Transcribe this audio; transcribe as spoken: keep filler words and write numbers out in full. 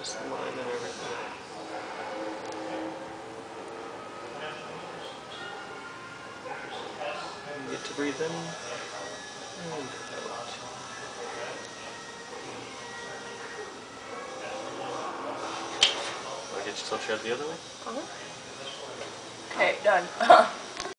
Just the line and everything. You get to breathe in and out. Want to get yourself shoved the other way? Uh-huh. Okay, done.